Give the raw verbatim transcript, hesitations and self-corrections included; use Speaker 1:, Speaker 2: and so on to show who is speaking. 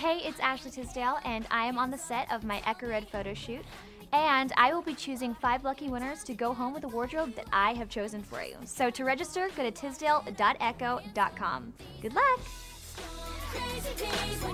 Speaker 1: Hey, it's Ashley Tisdale, and I am on the set of my Ecko Red photo shoot. And I will be choosing five lucky winners to go home with a wardrobe that I have chosen for you. So to register, go to tisdale dot ecko dot com. Good luck!